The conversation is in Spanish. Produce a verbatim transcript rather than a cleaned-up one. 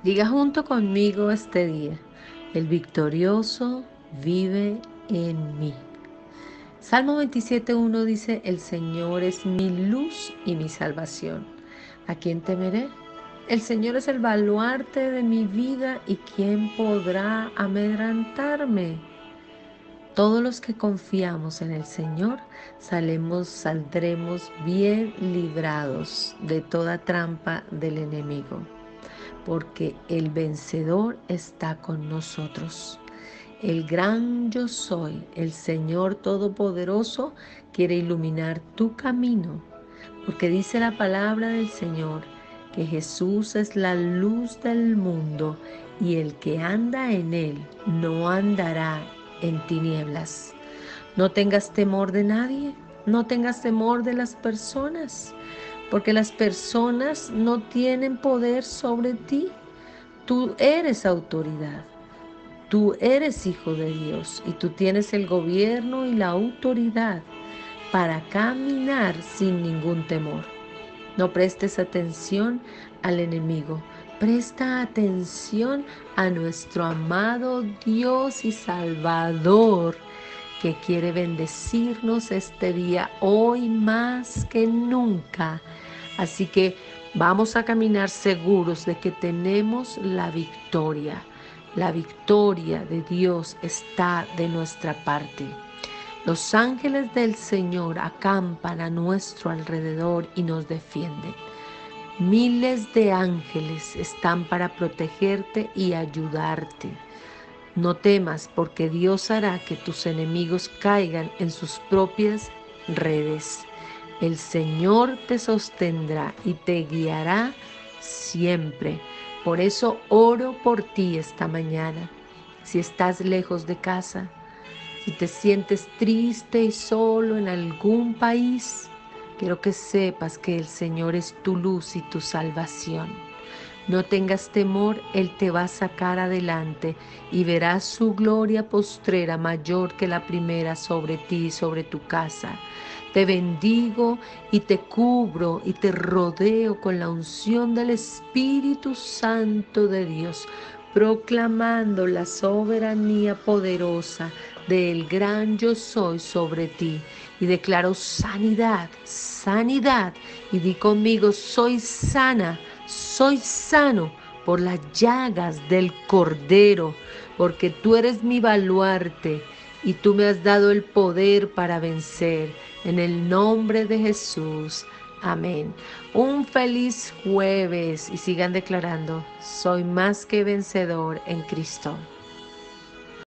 Diga junto conmigo este día: el victorioso vive en mí. Salmo veintisiete uno dice: el Señor es mi luz y mi salvación. ¿A quién temeré? El Señor es el baluarte de mi vida, y ¿quién podrá amedrentarme? Todos los que confiamos en el Señor salemos, saldremos bien librados de toda trampa del enemigo, porque el vencedor está con nosotros. El gran yo soy, el Señor Todopoderoso, quiere iluminar tu camino, porque dice la palabra del Señor que Jesús es la luz del mundo, y el que anda en él no andará en tinieblas. No tengas temor de nadie, no tengas temor de las personas, porque las personas no tienen poder sobre ti. Tú eres autoridad, tú eres hijo de Dios, y tú tienes el gobierno y la autoridad para caminar sin ningún temor. No prestes atención al enemigo, presta atención a nuestro amado Dios y Salvador, que quiere bendecirnos este día, hoy más que nunca. Así que vamos a caminar seguros de que tenemos la victoria. La victoria de Dios está de nuestra parte. Los ángeles del Señor acampan a nuestro alrededor y nos defienden. Miles de ángeles están para protegerte y ayudarte. No temas, porque Dios hará que tus enemigos caigan en sus propias redes. El Señor te sostendrá y te guiará siempre. Por eso oro por ti esta mañana. Si estás lejos de casa, si te sientes triste y solo en algún país, quiero que sepas que el Señor es tu luz y tu salvación. No tengas temor, Él te va a sacar adelante y verás su gloria postrera mayor que la primera sobre ti y sobre tu casa. Te bendigo y te cubro y te rodeo con la unción del Espíritu Santo de Dios, proclamando la soberanía poderosa del gran yo soy sobre ti. Y declaro sanidad, sanidad. Y di conmigo: soy sana, soy sano por las llagas del Cordero, porque tú eres mi baluarte y tú me has dado el poder para vencer. En el nombre de Jesús. Amén. Un feliz jueves y sigan declarando: soy más que vencedor en Cristo.